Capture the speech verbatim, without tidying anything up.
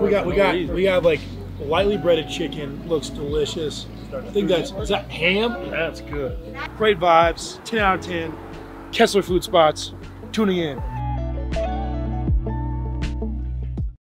we got we got we got like lightly breaded chicken. Looks delicious. I think that's is that ham? That's good. Great vibes. ten out of ten. Kessler Food Spots. Tuning in.